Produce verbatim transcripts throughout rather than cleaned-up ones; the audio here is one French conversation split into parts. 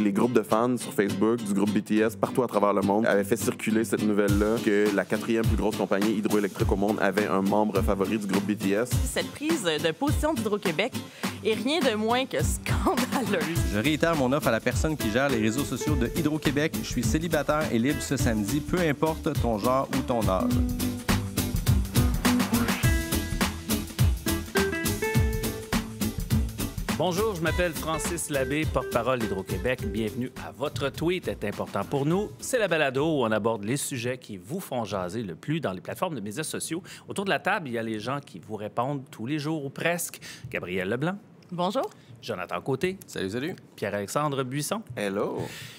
les groupes de fans sur Facebook du groupe B T S partout à travers le monde avaient fait circuler cette nouvelle-là que la quatrième plus grosse compagnie hydroélectrique au monde avait un membre favori du groupe B T S. Cette prise de position d'Hydro-Québec est rien de moins que scandaleuse. Je réitère mon offre à la personne qui gère les réseaux sociaux de Hydro-Québec. Je suis célibataire et libre ce samedi, peu importe ton genre ou ton âge. Bonjour, je m'appelle Francis Labbé, porte-parole d'Hydro-Québec. Bienvenue à Votre tweet est important pour nous. C'est la balado où on aborde les sujets qui vous font jaser le plus dans les plateformes de médias sociaux. Autour de la table, il y a les gens qui vous répondent tous les jours ou presque. Gabriel Leblanc. Bonjour. Jonathan Côté. Salut, salut. Pierre-Alexandre Buisson. Hello.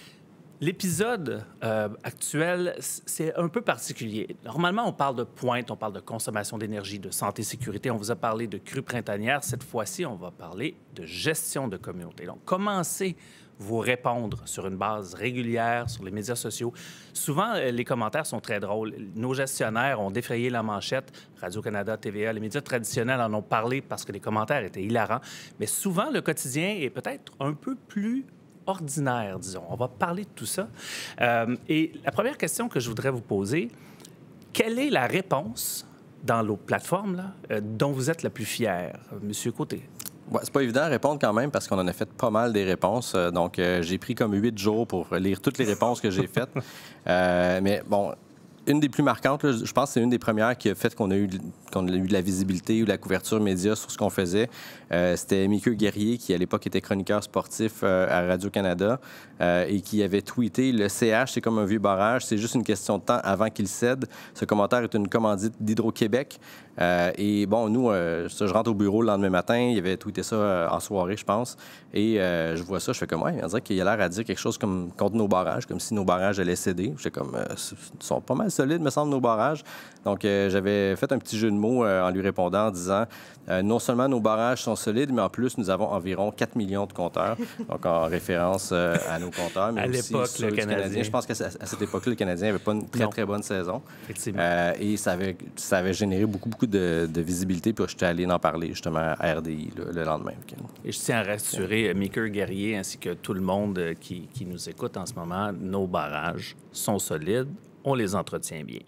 L'épisode euh, actuel, c'est un peu particulier. Normalement, on parle de pointe, on parle de consommation d'énergie, de santé, sécurité. On vous a parlé de crues printanières. Cette fois-ci, on va parler de gestion de communauté. Donc, commencez vous répondre sur une base régulière sur les médias sociaux. Souvent, les commentaires sont très drôles. Nos gestionnaires ont défrayé la manchette. Radio-Canada, T V A, les médias traditionnels en ont parlé parce que les commentaires étaient hilarants. Mais souvent, le quotidien est peut-être un peu plus ordinaire, disons. On va parler de tout ça. Euh, et la première question que je voudrais vous poser, quelle est la réponse dans nos plateformes là, euh, dont vous êtes la plus fière? Monsieur Côté. Ouais, c'est pas évident à répondre quand même parce qu'on en a fait pas mal des réponses. Donc, euh, j'ai pris comme huit jours pour lire toutes les réponses que j'ai faites. Euh, mais bon, une des plus marquantes, là, je pense que c'est une des premières qui a fait qu'on a eu, qu'on a eu de la visibilité ou de la couverture média sur ce qu'on faisait. Euh, c'était Mickey Guerrier, qui à l'époque était chroniqueur sportif euh, à Radio-Canada euh, et qui avait tweeté « Le C H, c'est comme un vieux barrage, c'est juste une question de temps avant qu'il cède. Ce commentaire est une commandite d'Hydro-Québec. Euh, » Et bon, nous, euh, je rentre au bureau le lendemain matin, il avait tweeté ça euh, en soirée, je pense, et euh, je vois ça, je fais comme « Ouais, on dirait qu'il a l'air à dire quelque chose comme contre nos barrages, comme si nos barrages allaient céder. » J'étais comme euh, « Ils sont pas mal solides, me semble, nos barrages. » Donc, euh, j'avais fait un petit jeu de mots euh, en lui répondant en disant euh, « Non seulement nos barrages sont solides, mais en plus, nous avons environ quatre millions de compteurs. » Donc, en référence euh, à nos compteurs. Mais à aussi l'époque, ceux le du Canadien. Canadien. Je pense qu'à à cette époque-là, le Canadien n'avait pas une très, non. très bonne saison. Effectivement. Euh, et ça avait, ça avait généré beaucoup, beaucoup de, de visibilité. Puis, j'étais allé en parler justement à R D I là, le lendemain. Et je tiens à rassurer euh, Mickey Guerrier ainsi que tout le monde euh, qui, qui nous écoute en ce moment, nos barrages sont solides, on les entretient bien.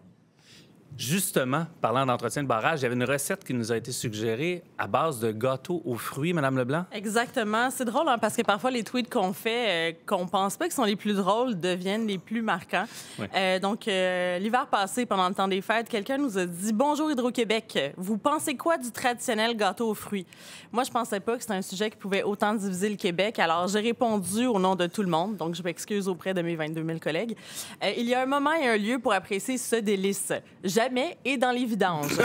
Justement, parlant d'entretien de barrage, il y avait une recette qui nous a été suggérée à base de gâteaux aux fruits, Mme Leblanc. Exactement. C'est drôle hein, parce que parfois, les tweets qu'on fait, euh, qu'on pense pas qu'ils sont les plus drôles, deviennent les plus marquants. Oui. Euh, donc, euh, l'hiver passé, pendant le temps des fêtes, quelqu'un nous a dit « Bonjour Hydro-Québec, vous pensez quoi du traditionnel gâteau aux fruits? » Moi, je pensais pas que c'était un sujet qui pouvait autant diviser le Québec. Alors, j'ai répondu au nom de tout le monde. Donc, je m'excuse auprès de mes vingt-deux mille collègues. Euh, il y a un moment et un lieu pour apprécier ce délice. Jamais et dans les vidanges.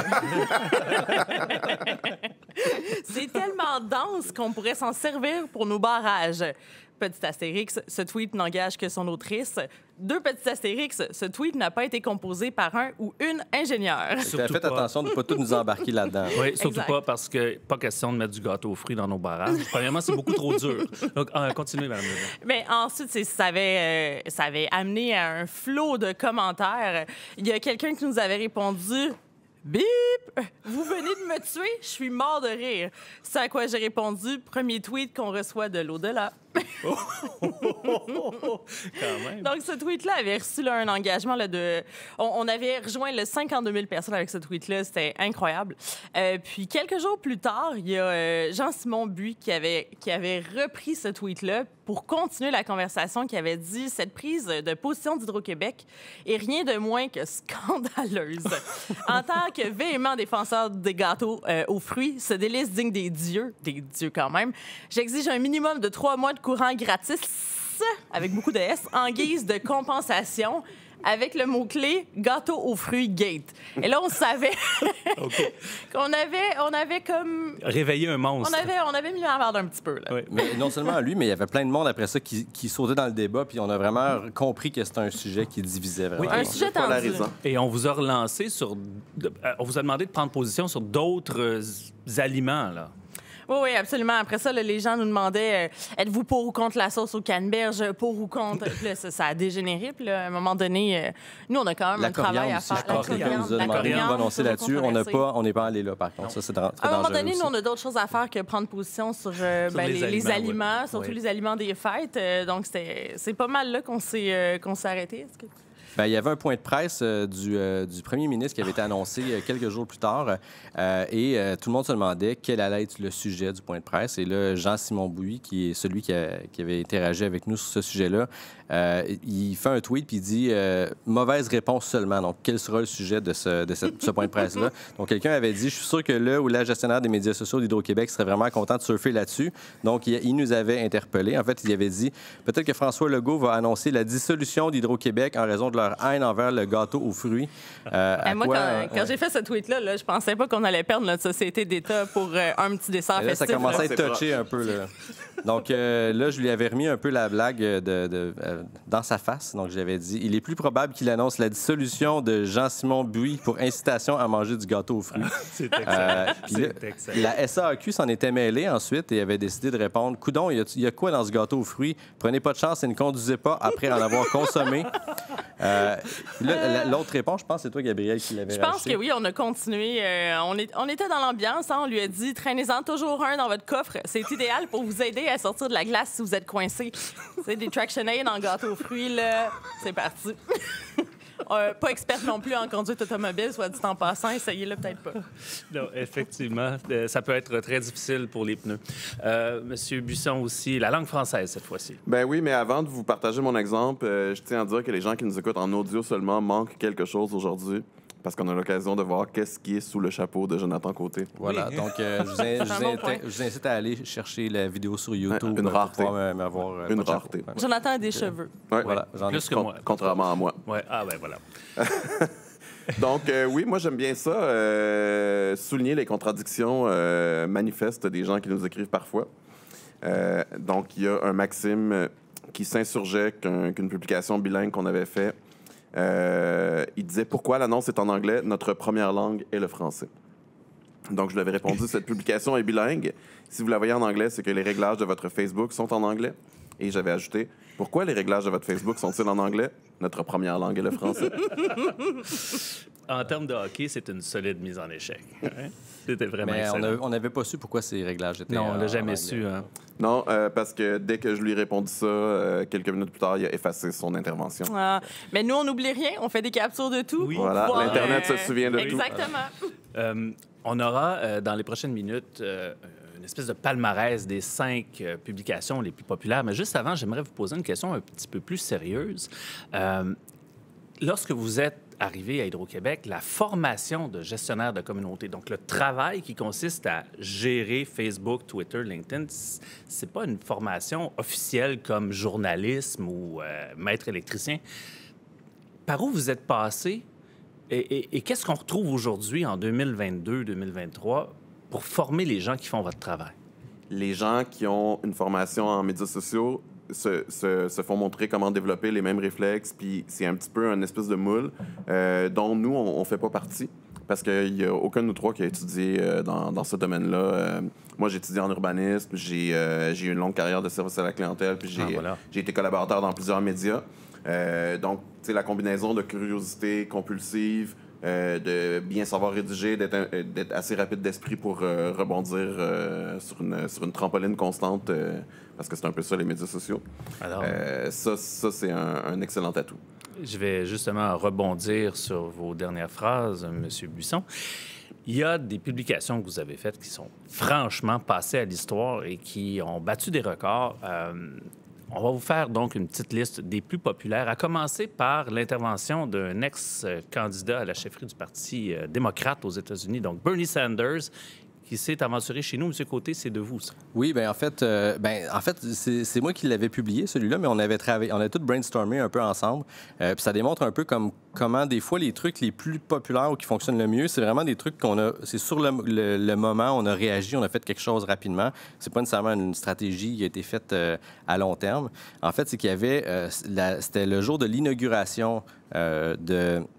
C'est tellement dense qu'on pourrait s'en servir pour nos barrages. Petit astérix, ce tweet n'engage que son autrice. Deux petits astérix, ce tweet n'a pas été composé par un ou une ingénieure. Faites attention de ne pas tous nous embarquer là-dedans. Oui, surtout Exact. pas parce que pas question de mettre du gâteau aux fruits dans nos barrages. Premièrement, c'est beaucoup trop dur. Donc, euh, continuez, Mme Leblanc. Mais ensuite, c'est- ça avait, euh, ça avait amené à un flot de commentaires. Il y a quelqu'un qui nous avait répondu « Bip! Vous venez de me tuer? Je suis mort de rire. » C'est à quoi j'ai répondu « Premier tweet qu'on reçoit de l'au-delà. » Quand même. Donc, ce tweet-là avait reçu là, un engagement là, de... On, on avait rejoint le cinquante-deux mille personnes avec ce tweet-là. C'était incroyable. Euh, puis, quelques jours plus tard, il y a euh, Jean-Simon Buis qui avait, qui avait repris ce tweet-là pour continuer la conversation, qui avait dit « Cette prise de position d'Hydro-Québec est rien de moins que scandaleuse. En tant que véhément défenseur des gâteaux euh, aux fruits, ce délice digne des dieux, des dieux quand même, j'exige un minimum de trois mois de courant gratis, avec beaucoup de S, en guise de compensation, avec le mot-clé « gâteau aux fruits gate ». Et là, on savait OK. qu'on avait, on avait comme... Réveiller un monstre. On avait, on avait mis la merde un petit peu, là. Oui. Mais non seulement lui, mais il y avait plein de monde après ça qui, qui sautait dans le débat, puis on a vraiment compris que c'était un sujet qui divisait vraiment. Oui, Un sujet tendu. Polarisant. Et on vous a relancé sur... de- euh, On vous a demandé de prendre position sur d'autres euh, aliments, là. Oui, oui, absolument. Après ça, là, les gens nous demandaient euh, êtes-vous pour ou contre la sauce au canneberge, pour ou contre. Puis là, ça, ça a dégénéré. Puis là, à un moment donné, euh, nous, on a quand même La un travail à aussi, faire. la coriandre nous a demandé de nous prononcer là-dessus. On n'a pas, on n'est pas allé là, par contre. Ça, c'est très À un moment donné, aussi. nous, on a d'autres choses à faire que prendre position sur, euh, Sur ben, les les, les aliments, aliments, oui. surtout Oui. les aliments des fêtes. Euh, donc, c'était- c'est pas mal là qu'on s'est euh, qu'on s'est arrêté. Est-ce que... Bien, il y avait un point de presse euh, du, euh, du premier ministre qui avait été annoncé euh, quelques jours plus tard euh, et euh, tout le monde se demandait quel allait être le sujet du point de presse. Et là, Jean-Simon Bouy, qui est celui qui, a- qui avait interagi avec nous sur ce sujet-là, euh, il fait un tweet puis il dit euh, « Mauvaise réponse seulement ». Donc, quel sera le sujet de ce, de cette- ce point de presse-là? Donc, quelqu'un avait dit « Je suis sûr que là où la gestionnaire des médias sociaux d'Hydro-Québec serait vraiment content de surfer là-dessus. » Donc, il, il nous avait interpellés. En fait, il avait dit « Peut-être que François Legault va annoncer la dissolution d'Hydro-Québec en raison de leur haine envers le gâteau aux fruits. Euh, à Eh, moi, quoi, quand, euh, quand ouais. j'ai fait ce tweet-là, là, je pensais pas qu'on allait perdre notre société d'État pour euh, un petit dessert Et là, ça festif. commençait à là. être touché un peu. Là. Donc euh, là, je lui avais remis un peu la blague de, de, euh, dans sa face. Donc j'avais dit, il est plus probable qu'il annonce la dissolution de Jean-Simon Bouy pour incitation à manger du gâteau aux fruits. C'est excellent. Euh, puis là, C'est excellent. la S A A Q s'en était mêlée ensuite et avait décidé de répondre, coudon, il y a- il y, a quoi dans ce gâteau aux fruits? Prenez pas de chance et ne conduisez pas après en avoir consommé. Euh, puis là, la- l'autre réponse, je pense, c'est toi, Gabriel, qui l'avait Je pense rajouté. que oui, on a continué. euh, on, est, on était dans l'ambiance. Hein, on lui a dit traînez-en toujours un dans votre coffre. C'est idéal pour vous aider à sortir de la glace si vous êtes coincé. C'est des TractionAid en gâteau aux fruits, là. C'est parti. Euh, pas experte non plus en conduite automobile, soit dit en passant. Essayez-le peut-être pas. Non, effectivement, euh, ça peut être très difficile pour les pneus. Euh, Monsieur Buisson aussi, la langue française cette fois-ci. Ben oui, mais avant de vous partager mon exemple, euh, je tiens à dire que les gens qui nous écoutent en audio seulement manquent quelque chose aujourd'hui parce qu'on a l'occasion de voir qu'est-ce qui est sous le chapeau de Jonathan Côté. Voilà, Oui. donc euh, je, vous in- je vous un bon invite- point. je vous incite à aller chercher la vidéo sur YouTube Une euh, rareté. pour pouvoir me- m'avoir. euh, Une pas de chapeau. rareté. Ouais. Jonathan a des cheveux. Ouais. Voilà, j'en ai Plus que Con- moi. Contrairement à moi. Ouais. Ah, ben voilà. Donc, euh, oui, moi, j'aime bien ça, euh, souligner les contradictions euh, manifestes des gens qui nous écrivent parfois. Euh, donc, il y a un Maxime qui s'insurgeait qu'un- qu'une publication bilingue qu'on avait fait, euh, il disait « Pourquoi l'annonce est en anglais? Notre première langue est le français. » Donc, je lui avais répondu « Cette publication est bilingue. Si vous la voyez en anglais, c'est que les réglages de votre Facebook sont en anglais. » Et j'avais ajouté « Pourquoi les réglages de votre Facebook sont-ils en anglais? Notre première langue est le français. » En termes de hockey, c'est une solide mise en échec. Hein? C'était vraiment Mais on excellent. a- on n'avait pas su pourquoi ces réglages étaient. Non, on en- l'a en jamais anglais. su. Hein? Non, euh, parce que dès que je lui ai répondu ça, euh, quelques minutes plus tard, il a effacé son intervention. Ah, mais nous, on n'oublie rien. On fait des captures de tout. Oui. pour Voilà, pouvoir, l'Internet se euh, souvient de tout. Exactement. Euh, on aura euh, dans les prochaines minutes euh, une espèce de palmarès des cinq euh, publications les plus populaires. Mais juste avant, j'aimerais vous poser une question un petit peu plus sérieuse. Euh, lorsque vous êtes arrivé à Hydro-Québec, la formation de gestionnaire de communauté, donc le travail qui consiste à gérer Facebook, Twitter, LinkedIn, c- c'est pas une formation officielle comme journalisme ou euh, maître électricien. Par où vous êtes passé et, et- et qu'est-ce qu'on retrouve aujourd'hui en deux mille vingt-deux deux mille vingt-trois pour former les gens qui font votre travail? Les gens qui ont une formation en médias sociaux se, se- se font montrer comment développer les mêmes réflexes, puis c'est un petit peu un espèce de moule euh, dont nous, on ne fait pas partie. Parce qu'il n'y a aucun de nous trois qui a étudié euh, dans, dans ce domaine-là. Euh, moi, j'ai étudié en urbanisme, j'ai euh, j'ai eu une longue carrière de service à la clientèle, puis j'ai Ah, voilà. j'ai été collaborateur dans plusieurs médias. Euh, donc, tu sais, la combinaison de curiosité compulsive, euh, de bien savoir rédiger, d'être un- d'être assez rapide d'esprit pour euh, rebondir euh, sur, une, sur une trampoline constante, euh, parce que c'est un peu ça, les médias sociaux. Alors, Euh, ça, ça c'est un, un excellent atout. je vais justement rebondir sur vos dernières phrases, M. Buisson. Il y a des publications que vous avez faites qui sont franchement passées à l'histoire et qui ont battu des records. Euh, on va vous faire donc une petite liste des plus populaires, à commencer par l'intervention d'un ex-candidat à la chefferie du Parti euh, démocrate aux États-Unis, donc Bernie Sanders, qui s'est aventuré chez nous. M. Côté, c'est de vous, ça. Oui, ben en fait, euh, ben, en fait c'est c'est moi qui l'avais publié, celui-là, mais on avait travaillé, on a tout brainstormé un peu ensemble. Euh, puis ça démontre un peu comme, comment, des fois, les trucs les plus populaires ou qui fonctionnent le mieux, c'est vraiment des trucs qu'on a. C'est sur le, le- le moment, on a réagi, on a fait quelque chose rapidement. C'est pas nécessairement une stratégie qui a été faite euh, à long terme. En fait, c'est qu'il y avait. Euh, la- C'était le jour de l'inauguration euh, de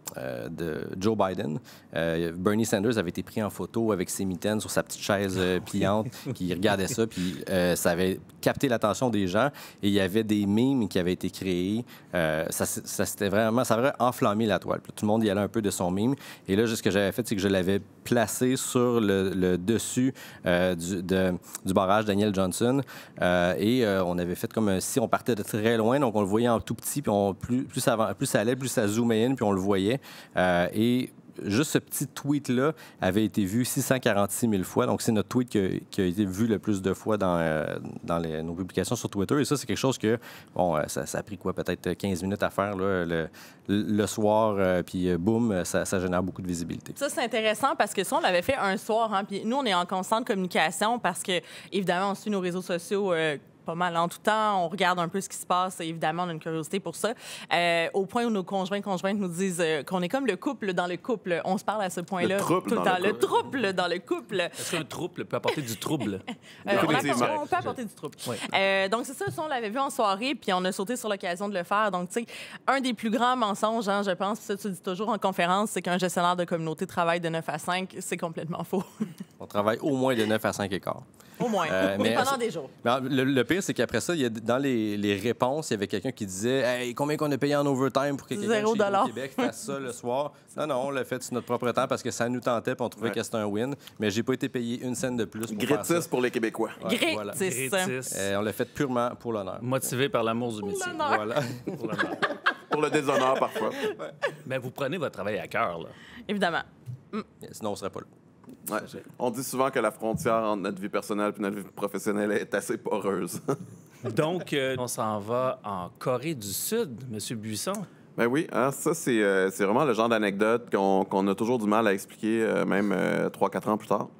euh, de Joe Biden. Euh, Bernie Sanders avait été pris en photo avec ses mitaines sur sa petite chaise euh, pliante, puis il regardait ça, puis euh, ça avait capté l'attention des gens, et il y avait des mimes qui avaient été créés. Euh, ça, ça, c'était vraiment, ça avait enflammé la toile. Puis tout le monde y allait un peu de son mime. Et là, ce que j'avais fait, c'est que je l'avais placé sur le, le dessus euh, du, de, du barrage Daniel Johnson. Euh, et euh, on avait fait comme si on partait de très loin, donc on le voyait en tout petit, puis on, plus, plus, ça, plus ça allait, plus ça zoomait in, puis on le voyait. Euh, et juste ce petit tweet-là avait été vu six cent quarante-six mille fois. Donc, c'est notre tweet qui a, qui a été vu le plus de fois dans, euh, dans les, nos publications sur Twitter. Et ça, c'est quelque chose que, bon, ça, ça a pris quoi, peut-être quinze minutes à faire là, le, le soir, euh, puis boum, ça, ça génère beaucoup de visibilité. Ça, c'est intéressant parce que ça, on l'avait fait un soir. Hein, puis nous, on est en constante communication parce que, évidemment, on suit nos réseaux sociaux. Euh, pas mal en tout temps. On regarde un peu ce qui se passe. Évidemment, on a une curiosité pour ça. Euh, au point où nos conjoints conjointes nous disent euh, qu'on est comme le couple dans le couple. On se parle à ce point-là Le trouble tout le dans temps. le Le, couple. trouble dans le couple. Est-ce qu'un trouble peut apporter du trouble? Euh, on, Définitivement. apporte- on peut apporter du trouble. Oui. Euh, donc, c'est ça, ça, on l'avait vu en soirée, puis on a sauté sur l'occasion de le faire. Donc, tu sais, un des plus grands mensonges, hein, je pense, puis ça, tu le dis toujours en conférence, c'est qu'un gestionnaire de communauté travaille de neuf à cinq. C'est complètement faux. On travaille au moins de neuf à cinq et quart. Au moins. Euh, mais- Pendant des jours. Mais le, le pire, c'est qu'après ça, il y a, dans les, les réponses, il y avait quelqu'un qui disait hey, combien qu'on a payé en overtime pour que quelqu'un Zéro de chez dollar. Québec fasse ça le soir. Non, non, on l'a fait sur notre propre temps parce que ça nous tentait puis on trouvait Ouais. que c'était un win. Mais j'ai pas été payé une scène de plus pour faire ça. Gratis pour les Québécois. Ouais, Gratis. voilà. Grétis. Euh, on l'a fait purement pour l'honneur. Motivé par l'amour du métier. l'honneur. Voilà. Pour l'honneur. Pour le déshonneur, parfois. Mais vous prenez votre travail à cœur, là. Évidemment. Sinon, on serait pas là. Ouais. On dit souvent que la frontière entre notre vie personnelle et notre vie professionnelle est assez poreuse. Donc, euh, on s'en va en Corée du Sud, M. Buisson. Ben oui, hein, ça, c'est euh, c'est vraiment le genre d'anecdote qu'on qu'on a toujours du mal à expliquer, euh, même trois quatre ans plus tard.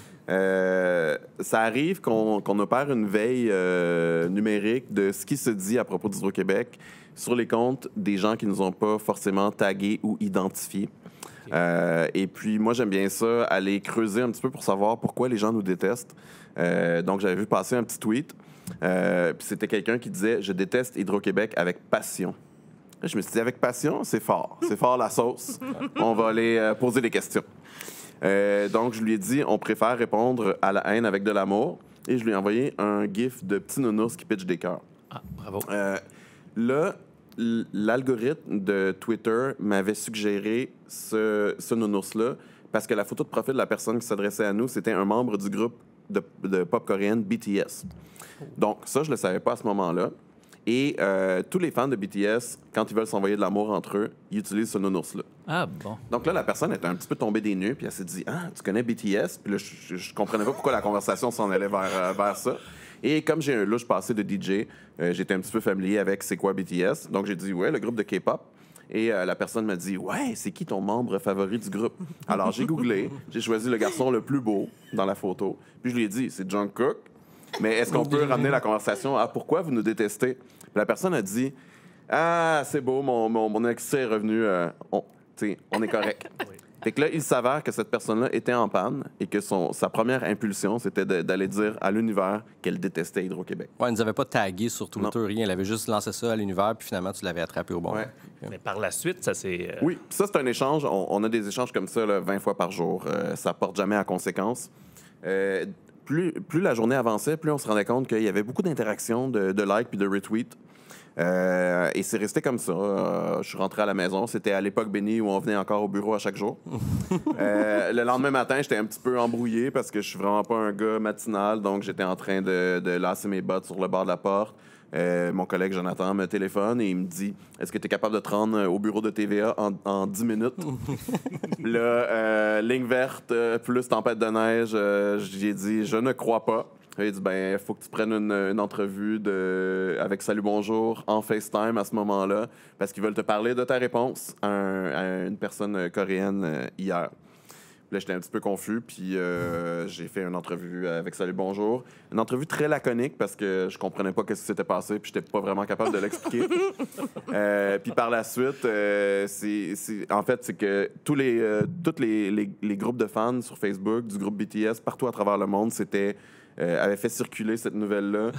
Euh, ça arrive qu'on qu'on opère une veille euh, numérique de ce qui se dit à propos d'Hydro-Québec sur les comptes des gens qui ne nous ont pas forcément tagués ou identifiés. Euh, et puis, moi, j'aime bien ça, aller creuser un petit peu pour savoir pourquoi les gens nous détestent. Euh, donc, j'avais vu passer un petit tweet. Euh, puis c'était quelqu'un qui disait « Je déteste Hydro-Québec avec passion ». Je me suis dit « Avec passion, c'est fort. C'est fort la sauce. On va aller euh, poser des questions. Euh, » Donc, je lui ai dit « On préfère répondre à la haine avec de l'amour. » Et je lui ai envoyé un gif de petit nounours qui pitch des cœurs. Ah, bravo. Euh, là, l- l'algorithme de Twitter m'avait suggéré ce, ce nounours-là parce que la photo de profil de la personne qui s'adressait à nous, c'était un membre du groupe de, de pop coréenne B T S. Donc, ça, je ne le savais pas à ce moment-là. Et euh, tous les fans de B T S, quand ils veulent s'envoyer de l'amour entre eux, ils utilisent ce nounours-là. Ah, bon. Donc là, la personne était un petit peu tombée des nues, puis elle s'est dit « Ah, tu connais B T S? » Puis là, je, je, je comprenais pas pourquoi la conversation s'en allait vers, euh, vers ça. Et comme j'ai un louche passé de D J, euh, j'étais un petit peu familier avec c'est quoi B T S. Donc j'ai dit « Ouais, le groupe de K-pop. » Et euh, la personne m'a dit « Ouais, c'est qui ton membre favori du groupe? » Alors j'ai googlé, j'ai choisi le garçon le plus beau dans la photo. Puis je lui ai dit « C'est Jungkook. » Mais est-ce qu'on peut ramener la conversation à « Pourquoi vous nous détestez? » Puis la personne a dit « Ah, c'est beau, mon, mon, mon extrait est revenu. Euh, on, t'sais, on est correct. » Fait que là, il s'avère que cette personne-là était en panne et que son, sa première impulsion, c'était de- d'aller dire à l'univers qu'elle détestait Hydro-Québec. Ouais, ils nous avaient pas tagué sur Twitter, rien. Elle avait juste lancé ça à l'univers, puis finalement, tu l'avais attrapé au bon Ouais. moment. Mais par la suite, ça c'est. euh, Oui, puis ça, c'est un échange. On, on a des échanges comme ça là, vingt fois par jour. Euh, ça porte jamais à conséquence. Euh, plus, plus la journée avançait, plus on se rendait compte qu'il y avait beaucoup d'interactions, de, de likes puis de retweets. Euh, et c'est resté comme ça. Euh, je suis rentré à la maison. C'était à l'époque bénie où on venait encore au bureau à chaque jour. Euh, le lendemain matin, j'étais un petit peu embrouillé parce que je suis vraiment pas un gars matinal. Donc, j'étais en train de, de lasser mes bottes sur le bord de la porte. Euh, mon collègue Jonathan me téléphone et il me dit « Est-ce que tu es capable de te rendre au bureau de T V A en, en dix minutes? » Là, euh, ligne verte, euh, plus tempête de neige, euh, j'ai dit « Je ne crois pas. » Il dit, ben, il faut que tu prennes une, une entrevue de, avec Salut Bonjour en FaceTime à ce moment-là, parce qu'ils veulent te parler de ta réponse à, un- à une personne coréenne euh, hier. Puis là, j'étais un petit peu confus, puis euh, j'ai fait une entrevue avec Salut Bonjour. Une entrevue très laconique, parce que je comprenais pas ce qui s'était passé, puis j'étais pas vraiment capable de l'expliquer. Euh, puis par la suite, euh, c'est, c'est- en fait, c'est que tous les, euh, tous les, les, les groupes de fans sur Facebook, du groupe B T S, partout à travers le monde, c'était... Euh, avait fait circuler cette nouvelle-là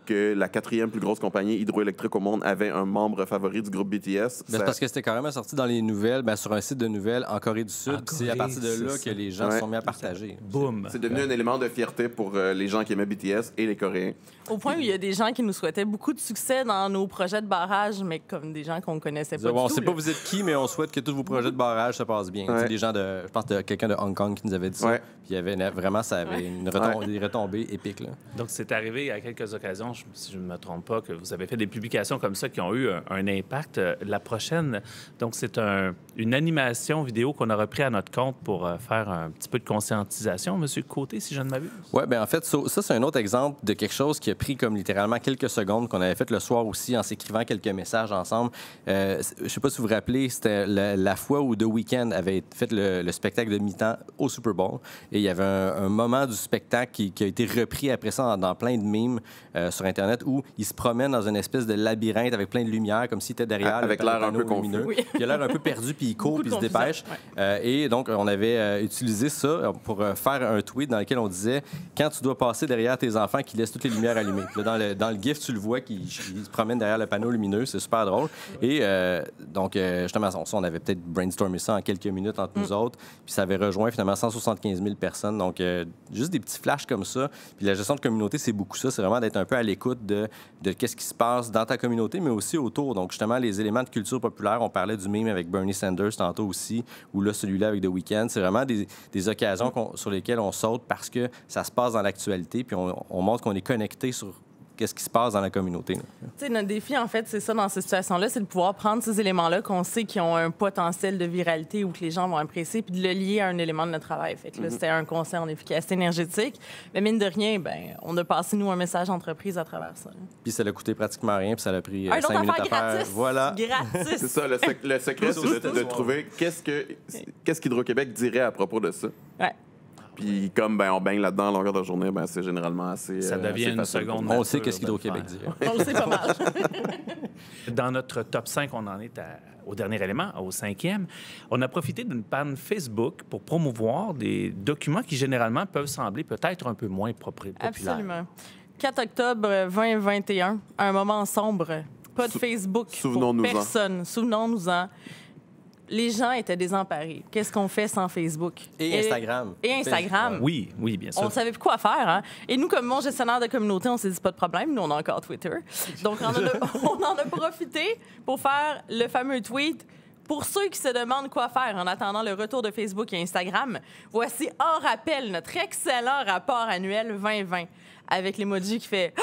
que la quatrième plus grosse compagnie hydroélectrique au monde avait un membre favori du groupe B T S. Ben, ça... parce que c'était quand même sorti dans les nouvelles, ben, sur un site de nouvelles en Corée du Sud. C'est à partir de là que les gens se ouais. sont mis à partager. Boum! C'est devenu un élément de fierté pour euh, les gens qui aimaient B T S et les Coréens. Au point où il y a des gens qui nous souhaitaient beaucoup de succès dans nos projets de barrage, mais comme des gens qu'on ne connaissait pas. Bon, on du ne tout, sait là. pas vous êtes qui, mais on souhaite que tous vos projets de barrage se passent bien. Ouais. Des gens de, je pense que quelqu'un de Hong Kong qui nous avait dit ça. Ouais. Puis il y avait vraiment, ça avait Ouais. une retom- des retombées épiques. Là. Donc, c'est arrivé à quelques occasions, je- si je ne me trompe pas, que vous avez fait des publications comme ça qui ont eu un, un impact. Euh, La prochaine, donc, c'est un, une animation vidéo qu'on a repris à notre compte pour euh, faire un petit peu de conscientisation, M. Côté, si je ne m'abuse. Oui, bien en fait, ça, ça, c'est un autre exemple de quelque chose qui a pris comme littéralement quelques secondes, qu'on avait fait le soir aussi en s'écrivant quelques messages ensemble. Euh, je ne sais pas si vous vous rappelez, c'était la, la fois où The Weeknd avait fait le, le spectacle de mi-temps au Super Bowl. Et il y avait un, un moment du spectacle qui, qui a été repris après ça dans, dans plein de mimes euh, sur Internet où il se promène dans une espèce de labyrinthe avec plein de lumière, comme s'il était derrière Avec le l'air un panneau peu confus. lumineux. Oui. Il a l'air un peu perdu, puis il court, Beaucoup puis de il se dépêche. confusion, Euh, et donc, on avait euh, utilisé ça pour euh, faire un tweet dans lequel on disait « Quand tu dois passer derrière tes enfants qui laissent toutes les lumières allumées. » Puis là, dans le, dans le GIF, tu le vois qui se promène derrière le panneau lumineux. C'est super drôle. Et euh, donc, euh, justement, ça, on avait peut-être brainstormé ça en quelques minutes entre nous autres. Puis ça avait rejoint finalement cent soixante-quinze mille personnes. Donc, euh, juste des petits flashs comme ça. Puis la gestion de communauté, c'est beaucoup ça. C'est vraiment d'être un peu à l'écoute de, de qu'est-ce qui se passe dans ta communauté, mais aussi autour. Donc, justement, les éléments de culture populaire. On parlait du meme avec Bernie Sanders tantôt aussi, ou là, celui-là avec The Weeknd. C'est vraiment des, des occasions qu'on- sur lesquelles on saute parce que ça se passe dans l'actualité, puis on, on montre qu'on est connecté sur qu'est-ce qui se passe dans la communauté. là. Tu sais, notre défi, en fait, c'est ça dans ces situations-là, c'est de pouvoir prendre ces éléments-là qu'on sait qui ont un potentiel de viralité ou que les gens vont apprécier, puis de le lier à un élément de notre travail. Fait que là, c'était un conseil en efficacité énergétique. Mais mine de rien, ben, on a passé, nous, un message entreprise à travers ça. là. Puis ça l'a coûté pratiquement rien, puis ça l'a pris euh, Un autre cinq minutes à affaire faire. gratis! Voilà. Gratis! C'est ça, le, sec- le secret, c'est de, de trouver qu'est-ce que qu'est-ce qu'Hydro-Québec dirait à propos de ça. Ouais. Puis comme ben, on baigne là-dedans à longueur de journée, ben, c'est généralement assez Ça euh, devient assez une facile. seconde On nature sait qu'est-ce de le qu'Hydro-Québec faire. dirait. On le sait pas mal. Dans notre top cinq, on en est à- au dernier élément, au cinquième. On a profité d'une panne Facebook pour promouvoir des documents qui, généralement, peuvent sembler peut-être un peu moins propri- populaires. Absolument. quatre octobre vingt vingt et un, un moment sombre. Pas de Sou- Facebook pour souvenons-nous-en. personne. Souvenons-nous-en. Les gens étaient désemparés. Qu'est-ce qu'on fait sans Facebook? Et Instagram. Et Instagram. Oui, oui, bien sûr. On ne savait plus quoi faire. Hein? Et nous, comme mon gestionnaire de communauté, on s'est dit pas de problème. Nous, on a encore Twitter. Donc, on en a, on en a profité pour faire le fameux tweet. Pour ceux qui se demandent quoi faire en attendant le retour de Facebook et Instagram, voici en rappel notre excellent rapport annuel vingt vingt avec l'emoji qui fait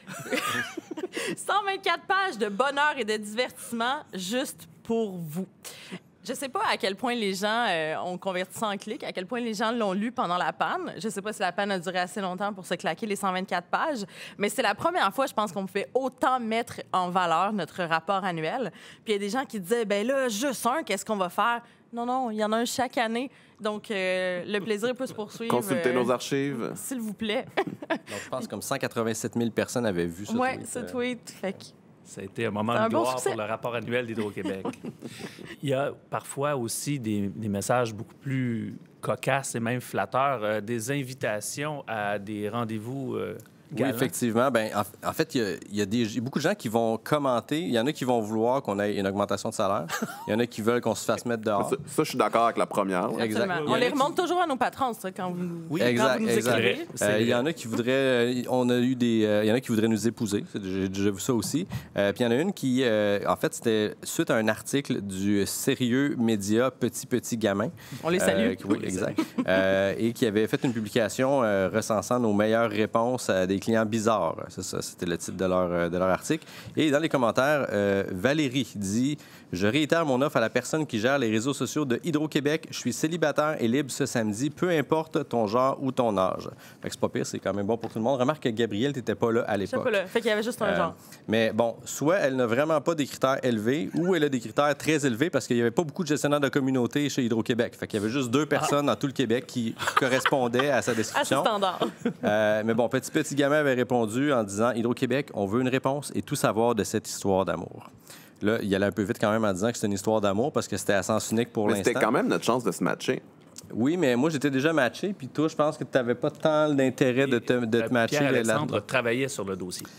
cent vingt-quatre pages de bonheur et de divertissement juste pour vous. Je sais pas à quel point les gens euh, ont converti ça en clic, à quel point les gens l'ont lu pendant la panne. Je sais pas si la panne a duré assez longtemps pour se claquer les cent vingt-quatre pages, mais c'est la première fois, je pense, qu'on fait autant mettre en valeur notre rapport annuel. Puis il y a des gens qui disaient, ben là, juste un, qu'est-ce qu'on va faire? Non, non, il y en a un chaque année. Donc, euh, le plaisir peut se poursuivre. Consultez euh, nos archives. S'il vous plaît. Donc, je pense que comme cent quatre-vingt-sept mille personnes avaient vu ce Oui, tweet. ce Euh, tweet. Fait que... Ça a été un moment C'est de un bon gloire succès. pour le rapport annuel d'Hydro-Québec. Il y a parfois aussi des, des messages beaucoup plus cocasses et même flatteurs, euh, des invitations à des rendez-vous euh, Oui, galants. effectivement. Ben, en, en fait, il y a, il y a des, il y a beaucoup de gens qui vont commenter. Il y en a qui vont vouloir qu'on ait une augmentation de salaire. Il y en a qui veulent qu'on se fasse mettre dehors. Ça, ça, je suis d'accord avec la première. là. Exact. Absolument. Il y On en les a qui- remonte toujours à nos patrons, ça, quand vous, Oui, quand Exact, vous nous exact. écrivez. C'est Euh, vrai. Il y en a qui voudraient. euh, on a eu des. euh, Il y en a qui voudraient nous épouser. C'est- J'ai déjà vu ça aussi. Euh, Puis il y en a une qui, euh, en fait, c'était suite à un article du sérieux média Petit Petit Gamin. On les salue. Euh, qui- oui, exact. Euh, et qui avait fait une publication euh, recensant nos meilleures réponses à des clients bizarres. C'est ça, c'était le titre de leur, euh, de leur article. Et dans les commentaires, euh, Valérie dit « Je réitère mon offre à la personne qui gère les réseaux sociaux de Hydro-Québec. Je suis célibataire et libre ce samedi, peu importe ton genre ou ton âge. » Fait que c'est pas pire, c'est quand même bon pour tout le monde. Remarque que Gabrielle, t'étais pas là à Je sais l'époque. pas là. Fait qu'il y avait juste un Euh, genre. Mais bon, soit elle n'a vraiment pas des critères élevés ou elle a des critères très élevés parce qu'il n'y avait pas beaucoup de gestionnaires de communauté chez Hydro-Québec. Fait qu'il y avait juste deux personnes dans tout le Québec qui correspondaient à sa À ce description. standard. Euh, mais bon, Petit Petit Gamin avait répondu en disant Hydro-Québec, on veut une réponse et tout savoir de cette histoire d'amour. Là, il allait un peu vite quand même en disant que c'était une histoire d'amour parce que c'était à sens unique pour Mais l'instant. c'était quand même notre chance de se matcher. Oui, mais moi, j'étais déjà matché, puis toi, je pense que tu n'avais pas tant d'intérêt de te, de te Euh, matcher. là- Pierre-Alexandre travaillait sur le dossier.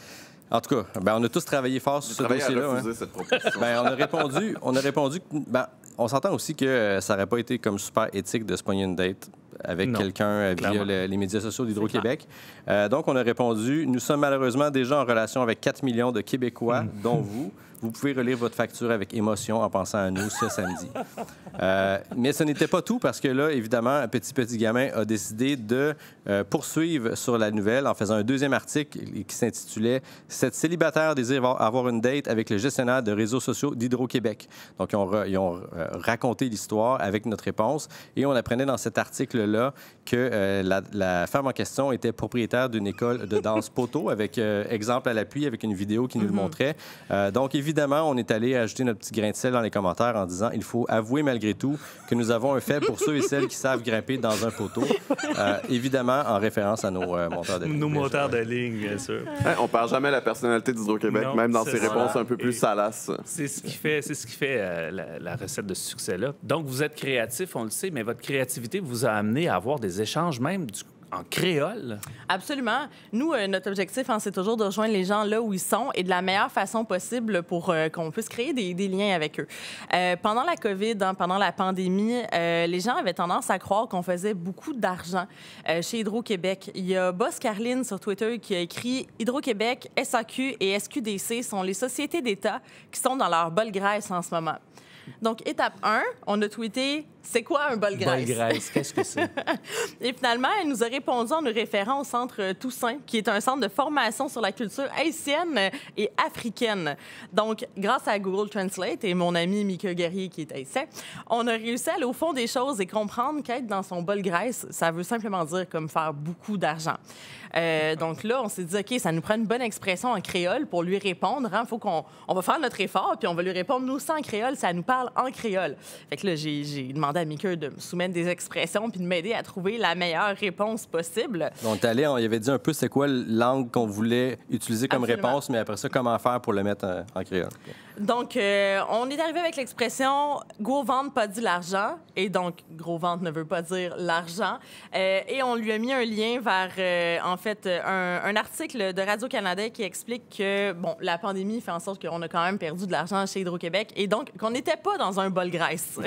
En tout cas, ben, on a tous travaillé fort sur ce dossier-là. À hein. cette proposition. Ben, on a répondu, on a répondu. Ben, on s'entend aussi que ça n'aurait pas été comme super éthique de se pogner une date avec non, quelqu'un via le, les médias sociaux d'Hydro-Québec. Euh, donc, on a répondu, nous sommes malheureusement déjà en relation avec quatre millions de Québécois, mm. dont vous. Vous pouvez relire votre facture avec émotion en pensant à nous ce samedi. Euh, mais ce n'était pas tout parce que là, évidemment, un petit petit gamin a décidé de euh, poursuivre sur la nouvelle en faisant un deuxième article qui s'intitulait « Cette célibataire désire avoir une date avec le gestionnaire de réseaux sociaux d'Hydro-Québec ». Donc, ils ont, ra- ils ont euh, raconté l'histoire avec notre réponse et on apprenait dans cet article-là que euh, la, la femme en question était propriétaire d'une école de danse poteau avec euh, exemple à l'appui, avec une vidéo qui nous mm-hmm. le montrait. Euh, donc, évidemment, on est allé ajouter notre petit grain de sel dans les commentaires en disant il faut avouer malgré tout que nous avons un fait pour ceux et celles qui savent grimper dans un poteau. Euh, évidemment, en référence à nos euh, monteurs de ligne. Nos monteurs de ligne, bien sûr. Hein, on ne perd jamais la personnalité d'Hydro-Québec, non, même dans ses ça. réponses un peu plus et salaces. C'est ce qui fait, c'est ce qui fait euh, la, la recette de ce succès-là. Donc, vous êtes créatif, on le sait, mais votre créativité vous a amené à avoir des échanges même du en créole? Absolument. Nous, euh, notre objectif, hein, c'est toujours de rejoindre les gens là où ils sont et de la meilleure façon possible pour euh, qu'on puisse créer des, des liens avec eux. Euh, pendant la COVID, hein, pendant la pandémie, euh, les gens avaient tendance à croire qu'on faisait beaucoup d'argent euh, chez Hydro-Québec. Il y a Boss Carline sur Twitter qui a écrit « Hydro-Québec, S A Q et S Q D C sont les sociétés d'État qui sont dans leur bol graisse en ce moment. » Donc, étape un, on a tweeté « C'est quoi un bol graisse? » Bol graisse, qu'est-ce que c'est? Et finalement, elle nous a répondu en nous référant au Centre Toussaint, qui est un centre de formation sur la culture haïtienne et africaine. Donc, grâce à Google Translate et mon ami Mika Guerrier, qui est haïtien, on a réussi à aller au fond des choses et comprendre qu'être dans son bol graisse, ça veut simplement dire comme faire beaucoup d'argent. Euh, donc là, on s'est dit, OK, ça nous prend une bonne expression en créole pour lui répondre. Il hein. faut qu'on on va faire notre effort, puis on va lui répondre, nous, sans créole, ça nous parle en créole. Fait que là, j'ai, j'ai demandé à Mika de me soumettre des expressions puis de m'aider à trouver la meilleure réponse possible. On est allé, on y avait dit un peu c'est quoi l'angle qu'on voulait utiliser comme Absolument. réponse, mais après ça, comment faire pour le mettre en, en créole. Donc, euh, on est arrivé avec l'expression « gros ventre, pas dit l'argent ». Et donc, gros ventre ne veut pas dire l'argent. Euh, et on lui a mis un lien vers, euh, en fait, un, un article de Radio-Canada qui explique que, bon, la pandémie fait en sorte qu'on a quand même perdu de l'argent chez Hydro-Québec et donc qu'on n'était pas dans un bol graisse.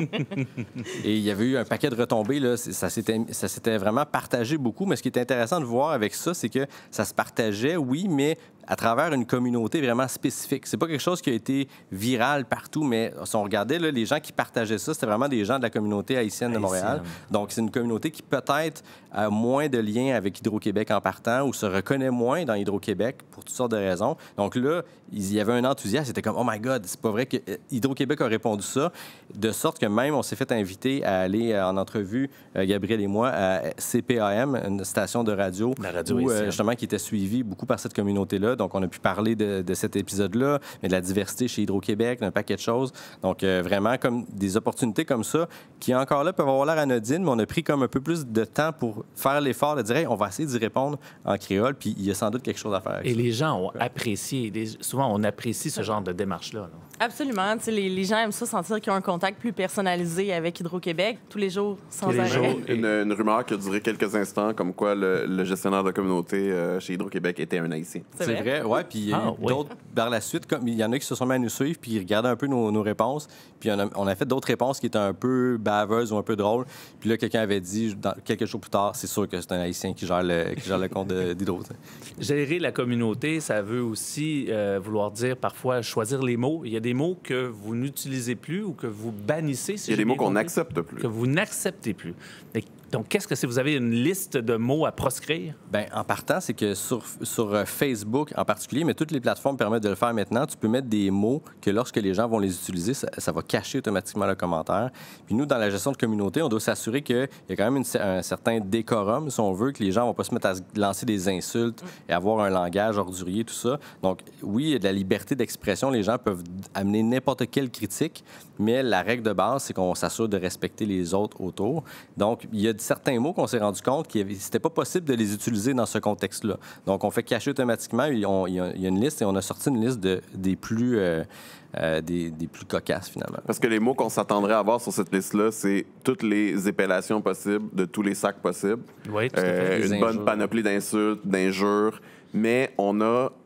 Et il y avait eu un paquet de retombées, là. Ça s'était, ça s'était vraiment partagé beaucoup. Mais ce qui est intéressant de voir avec ça, c'est que ça se partageait, oui, mais à travers une communauté vraiment spécifique. C'est pas quelque chose qui a été viral partout, mais si on regardait, là, les gens qui partageaient ça, c'était vraiment des gens de la communauté haïtienne de Montréal. Donc, c'est une communauté qui peut-être a moins de liens avec Hydro-Québec en partant ou se reconnaît moins dans Hydro-Québec pour toutes sortes de raisons. Donc là, il y avait un enthousiasme. C'était comme « Oh my God, c'est pas vrai que Hydro-Québec a répondu ça », de sorte que même on s'est fait inviter à aller en entrevue, euh, Gabriel et moi, à C P A M, une station de radio, la radio où, euh, justement, qui était suivie beaucoup par cette communauté-là. Donc, on a pu parler de, de cet épisode-là, mais de la diversité chez Hydro-Québec, d'un paquet de choses. Donc, euh, vraiment, comme des opportunités comme ça, qui encore là peuvent avoir l'air anodines, mais on a pris comme un peu plus de temps pour faire l'effort de dire hey, on va essayer d'y répondre en créole, puis il y a sans doute quelque chose à faire avec Et ça. les gens ont apprécié. Les, souvent, on apprécie ce genre de démarche-là. Là. Absolument. Les, les gens aiment ça, sentir qu'ils ont un contact plus personnalisé avec Hydro-Québec tous les jours, sans tous les arrêt. jours. Une, une rumeur qui a duré quelques instants, comme quoi le, le gestionnaire de communauté euh, chez Hydro-Québec était un Haïtien. C'est C'est vrai, vrai ouais. Puis il y a Ah, eu oui. d'autres par la suite, comme il y en a qui se sont mis à nous suivre, puis ils regardaient un peu nos, nos réponses. Puis on a, on a fait d'autres réponses qui étaient un peu baveuses ou un peu drôles. Puis là, quelqu'un avait dit, dans, quelques jours plus tard, c'est sûr que c'est un Haïtien qui gère le, qui gère le compte de- d'Hydro. Gérer la communauté, ça veut aussi euh, vouloir dire parfois choisir les mots. Il y a des mots que vous n'utilisez plus ou que vous bannissez. Si Il y a j'ai des mots bien qu'on compris, n'accepte plus. que vous n'acceptez plus. Et donc, qu'est-ce que c'est? Vous avez une liste de mots à proscrire? Bien, en partant, c'est que sur, sur euh, Facebook en particulier, mais toutes les plateformes permettent de le faire maintenant, tu peux mettre des mots que lorsque les gens vont les utiliser, ça, ça va cacher automatiquement le commentaire. Puis nous, dans la gestion de communauté, on doit s'assurer qu'il y a quand même une, un certain décorum, si on veut, que les gens ne vont pas se mettre à se lancer des insultes et avoir un langage ordurier, tout ça. Donc, oui, il y a de la liberté d'expression. Les gens peuvent amener n'importe quelle critique, mais la règle de base, c'est qu'on s'assure de respecter les autres autour. Donc, il y a certains mots qu'on s'est rendu compte qu'il n'était pas possible de les utiliser dans ce contexte-là. Donc, on fait cacher automatiquement. Il y a, il y a une liste et on a sorti une liste de, des, plus, euh, euh, des, des plus cocasses, finalement. Parce que les mots qu'on s'attendrait à avoir sur cette liste-là, c'est toutes les épellations possibles de tous les sacs possibles. Oui, tout à fait. Euh, Des une bonne injures. panoplie d'insultes, d'injures. Mais on a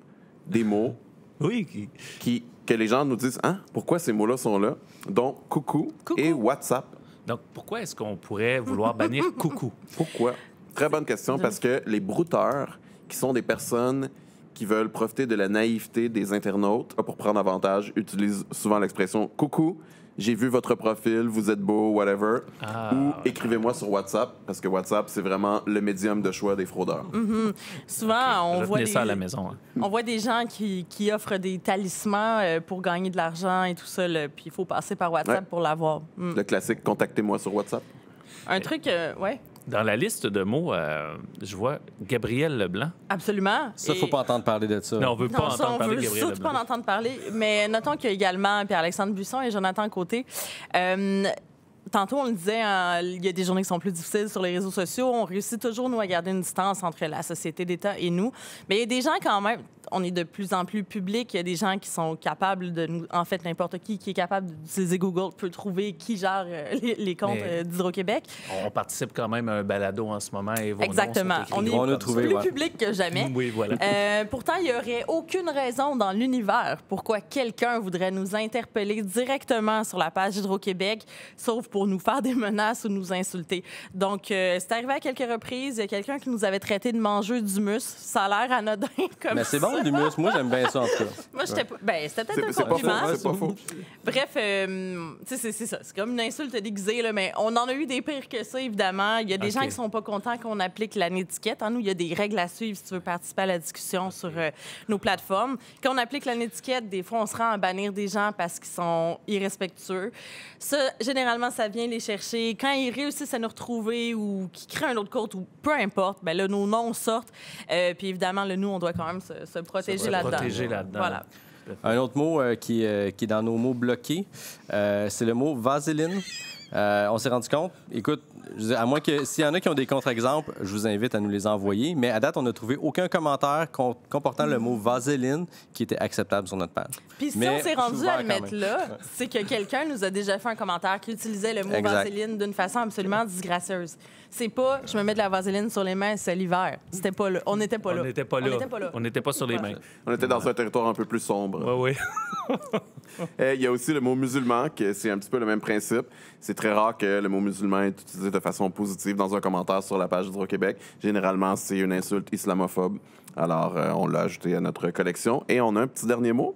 des mots Oui. Qui... qui, que les gens nous disent « Hein? Pourquoi ces mots-là sont là? » Donc, coucou, Coucou. et WhatsApp. Donc, pourquoi est-ce qu'on pourrait vouloir bannir coucou? Pourquoi? Très bonne question, parce que les brouteurs, qui sont des personnes qui veulent profiter de la naïveté des internautes pour prendre avantage, utilisent souvent l'expression « Coucou, j'ai vu votre profil, vous êtes beau, whatever. Ah, Ou ouais. écrivez-moi sur WhatsApp, parce que WhatsApp, c'est vraiment le médium de choix des fraudeurs. Mm-hmm. Souvent, on, voit Retenez des, ça à la maison. Hein. on voit des gens qui, qui offrent des talismans euh, pour gagner de l'argent et tout ça, là, puis il faut passer par WhatsApp Ouais. pour l'avoir. Mm. Le classique « Contactez-moi sur WhatsApp ». Un truc, euh, ouais, Dans la liste de mots, euh, je vois Gabriel Leblanc. absolument. Ça, il ne faut Et- pas entendre parler de ça. Non, on veut pas Non, ça, entendre on parler veut de Gabriel surtout pas en Leblanc. entendre parler. Mais notons qu'il y a également Pierre-Alexandre Buisson et Jonathan Côté. Euh, Tantôt, on le disait, hein, il y a des journées qui sont plus difficiles sur les réseaux sociaux. On réussit toujours, nous, à garder une distance entre la société d'État et nous. Mais il y a des gens, quand même, on est de plus en plus public. Il y a des gens qui sont capables de nous... En fait, n'importe qui qui est capable d'utiliser Google peut trouver qui gère euh, les, les comptes Mais- euh, d'Hydro-Québec. On participe quand même à un balado en ce moment et vos Exactement. noms sont écrits On est gros On a comme trouvé, plus ouais. public que jamais. ça. Oui, voilà. Euh, pourtant, il n'y aurait aucune raison dans l'univers pourquoi quelqu'un voudrait nous interpeller directement sur la page Hydro-Québec, sauf pour nous faire des menaces ou nous insulter. Donc, euh, c'est arrivé à quelques reprises. Il y a quelqu'un qui nous avait traité de mangeux d'humus. Ça a l'air anodin comme Mais c'est ça. bon, l'humus. Moi, j'aime bien ça, en tout cas. Moi, j'étais pas... Ben, c'était C'est peut-être un c'est pas faux, compliment. c'est pas faux. Bref, euh, tu sais, c'est c'est ça. C'est comme une insulte déguisée, là, mais on en a eu des pires que ça, évidemment. Il y a des OK. gens qui sont pas contents qu'on applique la netiquette. Hein. Nous, il y a des règles à suivre si tu veux participer à la discussion sur euh, nos plateformes. Quand on applique la netiquette, des fois, on se rend à bannir des gens parce qu'ils sont irrespectueux. Ça, généralement, ça vient les chercher. Quand ils réussissent à nous retrouver ou qu'ils créent un autre compte ou peu importe, ben là, nos noms sortent. Euh, puis évidemment, là, nous, on doit quand même se, se protéger Se là-dedans. protéger là-dedans. Voilà. Un autre mot euh, qui, euh, qui est dans nos mots bloqués, euh, c'est le mot vaseline. Euh, on s'est rendu compte, écoute, je veux dire, à moins que s'il y en a qui ont des contre-exemples, je vous invite à nous les envoyer. Mais à date, on n'a trouvé aucun commentaire com- comportant le mot vaseline qui était acceptable sur notre page. Puis si Mais on s'est je suis rendu ouvert à le quand mettre même. là, c'est que quelqu'un nous a déjà fait un commentaire qui utilisait le mot Exact. vaseline d'une façon absolument disgracieuse. C'est pas « je me mets de la vaseline sur les mains, c'est l'hiver ». C'était pas là. On n'était pas On là. n'était pas On là. n'était pas là. On n'était pas sur les mains. On était dans un territoire un peu plus sombre. Oui, oui. Euh, Il y a aussi le mot musulman, que c'est un petit peu le même principe. C'est très rare que le mot musulman est utilisé de façon positive dans un commentaire sur la page d'Hydro-Québec. Généralement, c'est une insulte islamophobe. Alors, euh, on l'a ajouté à notre collection. Et on a un petit dernier mot.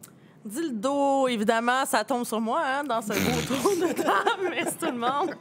Dildo, évidemment, ça tombe sur moi hein, dans ce beau tour de table. Merci tout le monde.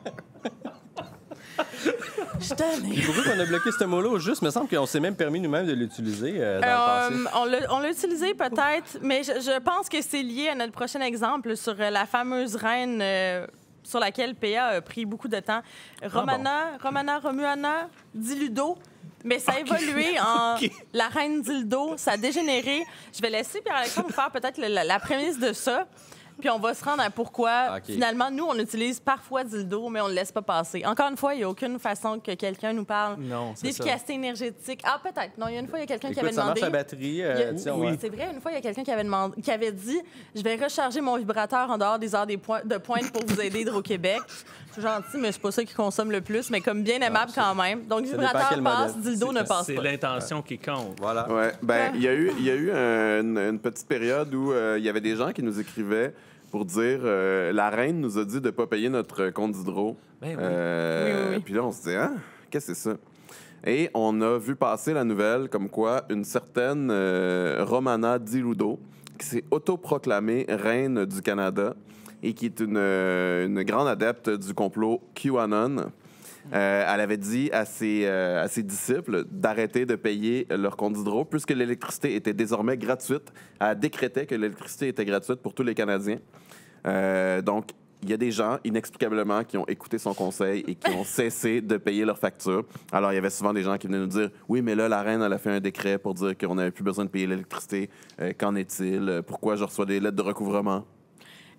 Je suis tannée. Puis pourquoi on a bloqué ce mot-là? Juste, il me semble qu'on s'est même permis nous-mêmes de l'utiliser euh, dans le Euh, passé. on l'a- on l'a utilisé peut-être, mais je, je pense que c'est lié à notre prochain exemple sur euh, la fameuse reine euh, sur laquelle P A a pris beaucoup de temps. Romana, Romana Romuana Diludo. Mais ça a évolué en la reine Dildo. Ça a dégénéré. Je vais laisser Pierre-Alexandre vous faire peut-être le- la, la prémisse de ça. Puis on va se rendre à pourquoi, OK. finalement, nous, on utilise parfois dildo, mais on ne le laisse pas passer. Encore une fois, il n'y a aucune façon que quelqu'un nous parle Non, c'est ça. d'efficacité énergétique. Ah, peut-être. Non, il y a une fois, il y a quelqu'un qui Écoute, avait ça marche demandé... à batterie. Il y a- euh, tu sais, on oui, va- c'est vrai. Une fois, il y a quelqu'un qui avait, demandé, qui avait dit « Je vais recharger mon vibrateur en dehors des heures des points- de pointe pour vous aider Hydro-Québec. » C'est gentil, mais c'est pas ça qui consomme le plus, mais comme bien aimable quand même. Donc, dépend vibrateur quel passe, modèle. dildo ne passe C'est pas. l'intention qui compte. Voilà. Ouais, ben, il y a eu, il y a eu un- une, une petite période où euh, il y avait des gens qui nous écrivaient pour dire euh, la reine nous a dit de ne pas payer notre compte d'hydro. Ben oui. Euh, Oui, oui, oui. Puis là, on se dit, hein, qu'est-ce que c'est ça? Et on a vu passer la nouvelle comme quoi une certaine euh, Romana Diludo, qui s'est autoproclamée reine du Canada et qui est une, euh, une grande adepte du complot QAnon. Euh, elle avait dit à ses, euh, à ses disciples d'arrêter de payer leur compte d'hydro puisque l'électricité était désormais gratuite. Elle décrétait que l'électricité était gratuite pour tous les Canadiens. Euh, donc, il y a des gens, inexplicablement, qui ont écouté son conseil et qui ont cessé de payer leurs factures. Alors, il y avait souvent des gens qui venaient nous dire « Oui, mais là, la reine, elle a fait un décret pour dire qu'on n'avait plus besoin de payer l'électricité. Euh, qu'en est-il? Pourquoi je reçois des lettres de recouvrement? »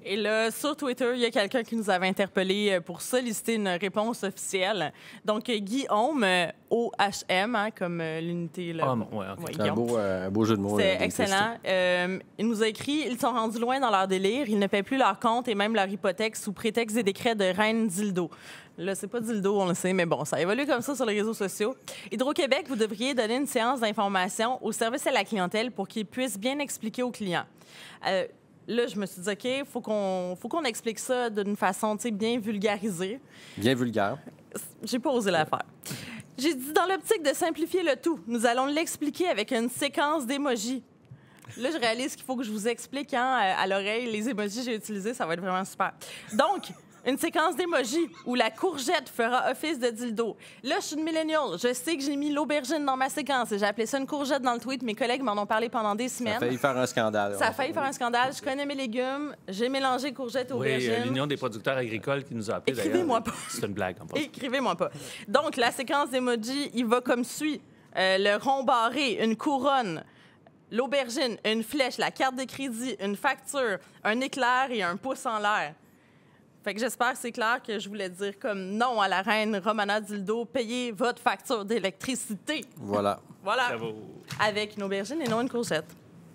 Et là, sur Twitter, il y a quelqu'un qui nous avait interpellé pour solliciter une réponse officielle. Donc, Guillaume, O H M, hein, comme euh, l'unité. Ah, bon, ouais, OK. Ouais, C'est un beau, euh, un beau jeu de mots. C'est euh, excellent. Euh, il nous a écrit « Ils sont rendus loin dans leur délire. Ils ne paient plus leur compte et même leur hypothèque sous prétexte des décrets de reine dildo. » Là, c'est pas dildo, on le sait, mais bon, ça évolue comme ça sur les réseaux sociaux. Hydro-Québec, vous devriez donner une séance d'information au service à la clientèle pour qu'ils puissent bien expliquer aux clients. Euh, Là, je me suis dit, OK, il faut qu'on faut qu'on explique ça d'une façon bien vulgarisée. Bien vulgaire. J'ai pas osé la faire. J'ai dit, dans l'optique de simplifier le tout, nous allons l'expliquer avec une séquence d'émojis. Là, je réalise qu'il faut que je vous explique hein, à l'oreille les émojis que j'ai utilisés. Ça va être vraiment super. Donc, une séquence d'émojis où la courgette fera office de dildo. Là, je suis une millennial. Je sais que j'ai mis l'aubergine dans ma séquence et j'ai appelé ça une courgette dans le tweet. Mes collègues m'en ont parlé pendant des semaines. Ça a failli faire un scandale. Ça a failli faire un scandale. Je connais mes légumes. J'ai mélangé courgette et Oui, aubergine. euh, l'Union des producteurs agricoles qui nous a appelés, d'ailleurs. Écrivez-moi pas. C'est une blague, en passant. Écrivez-moi pas. Donc, la séquence d'emojis, il va comme suit. Euh, le rond barré, une couronne, l'aubergine, une flèche, la carte de crédit, une facture, un éclair et un pouce en l'air. Fait que j'espère que c'est clair que je voulais dire comme non à la reine Romana Dildo, payez votre facture d'électricité. Voilà. Voilà. Bravo. Avec une aubergine et non une courgette.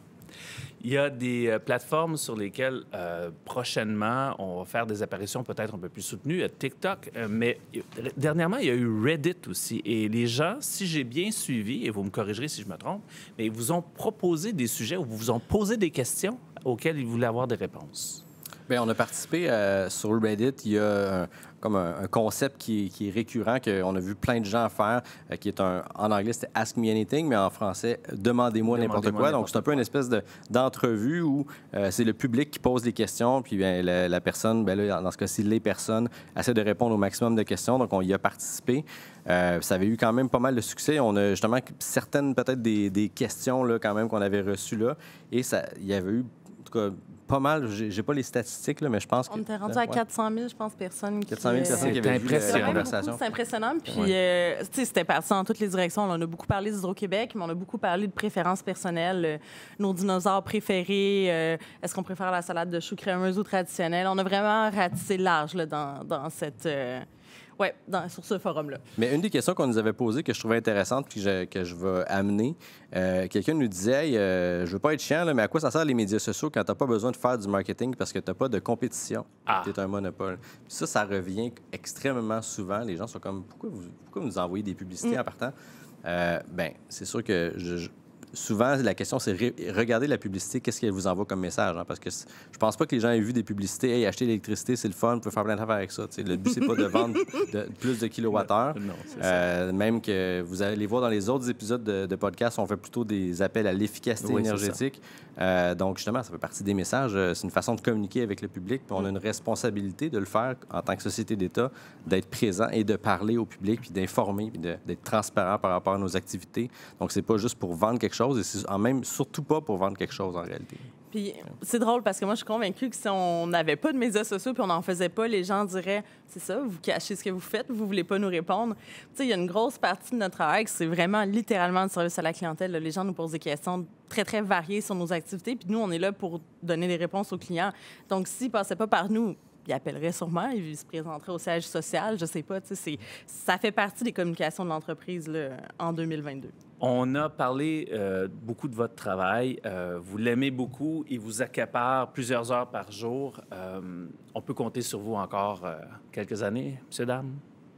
Il y a des euh, plateformes sur lesquelles, euh, prochainement, on va faire des apparitions peut-être un peu plus soutenues, euh, TikTok, euh, mais euh, dernièrement, il y a eu Reddit aussi. Et les gens, si j'ai bien suivi, et vous me corrigerez si je me trompe, mais ils vous ont proposé des sujets ou vous ont posé des questions auxquelles ils voulaient avoir des réponses. Bien, on a participé euh, sur Reddit. Il y a un, comme un, un concept qui, qui est récurrent, qu'on a vu plein de gens faire, euh, qui est un, en anglais, c'était Ask Me Anything, mais en français, Demandez-moi n'importe Demandez-moi quoi. n'importe Donc, c'est un peu une espèce de, d'entrevue où euh, c'est le public qui pose les questions, puis bien, la, la personne, bien là, dans ce cas-ci, les personnes, essaient de répondre au maximum de questions. Donc, on y a participé. Euh, ça avait eu quand même pas mal de succès. On a justement certaines, peut-être, des, des questions là, quand même qu'on avait reçues là. Et ça, il y avait eu, en tout cas, pas mal. J'ai, j'ai pas les statistiques, là, mais je pense que... On était rendu à ouais. quatre cent mille, je pense, personnes qui... quatre cent mille personnes qui C'est avaient vu la impressionnant. conversation. C'est impressionnant. Puis, Ouais. euh, tu sais, c'était parti dans toutes les directions. On a beaucoup parlé d'Hydro-Québec, mais on a beaucoup parlé de préférences personnelles. Euh, nos dinosaures préférés. Euh, est-ce qu'on préfère la salade de choux crémeuse ou traditionnelle? On a vraiment ratissé large là, dans, dans cette... Euh, ouais, dans, sur ce forum-là. Mais une des questions qu'on nous avait posées que je trouvais intéressante puis je- que je vais amener, euh, quelqu'un nous disait hey, euh, je veux pas être chiant, là, mais à quoi ça sert les médias sociaux quand tu n'as pas besoin de faire du marketing parce que tu n'as pas de compétition? Ah. Tu es un monopole. Puis ça, ça revient extrêmement souvent. Les gens sont comme pourquoi vous, pourquoi vous nous envoyez des publicités Mm. en partant? Euh, ben, c'est sûr que je, je- souvent, la question, c'est re- regardez la publicité, qu'est-ce qu'elle vous envoie comme message? Hein? Parce que c- je pense pas que les gens aient vu des publicités. Hey, acheter l'électricité, c'est le fun, vous pouvez faire plein d'affaires avec ça. T'sais, le but, c'est pas de vendre de- plus de kilowattheures. Non, c'est ça. Euh, même que vous allez voir dans les autres épisodes de, de podcast, on fait plutôt des appels à l'efficacité Oui, c'est énergétique. Euh, donc, justement, ça fait partie des messages. Euh, C'est une façon de communiquer avec le public. Puis on a une responsabilité de le faire en tant que société d'État, d'être présent et de parler au public, puis d'informer, puis de- d'être transparent par rapport à nos activités. Donc, c'est pas juste pour vendre quelque chose, et c'est en même surtout pas pour vendre quelque chose en réalité. Puis c'est drôle parce que moi, je suis convaincue que si on n'avait pas de médias sociaux puis on n'en faisait pas, les gens diraient c'est ça, vous cachez ce que vous faites, vous voulez pas nous répondre. Tu sais, il y a une grosse partie de notre travail qui c'est vraiment littéralement le service à la clientèle. Là. Les gens nous posent des questions très, très variées sur nos activités, puis nous, on est là pour donner des réponses aux clients. Donc, s'ils passaient pas par nous, ils appelleraient sûrement, ils se présenteraient au siège social, je sais pas. Tu sais, c'est- ça fait partie des communications de l'entreprise là, en deux mille vingt-deux. On a parlé euh, beaucoup de votre travail. Euh, vous l'aimez beaucoup. Il vous accapare plusieurs heures par jour. Euh, on peut compter sur vous encore euh, quelques années, messieurs, dames?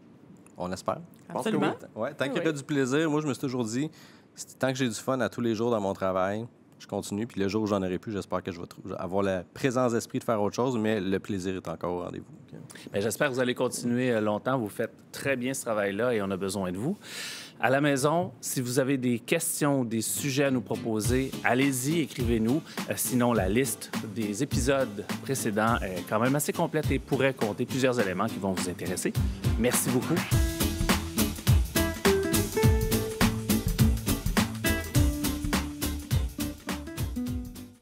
On espère. pense que Absolument. Ouais, tant qu'il y Oui. a du plaisir, moi, je me suis toujours dit, c'est- tant que j'ai du fun à tous les jours dans mon travail, je continue. Puis le jour où j'en aurai plus, j'espère que je vais trou- avoir la présence d'esprit de faire autre chose, mais le plaisir est encore au rendez-vous. Bien, j'espère que vous allez continuer euh, longtemps. Vous faites très bien ce travail-là et on a besoin de vous. À la maison, si vous avez des questions ou des sujets à nous proposer, allez-y, écrivez-nous. Euh, sinon, la liste des épisodes précédents est quand même assez complète et pourrait compter plusieurs éléments qui vont vous intéresser. Merci beaucoup.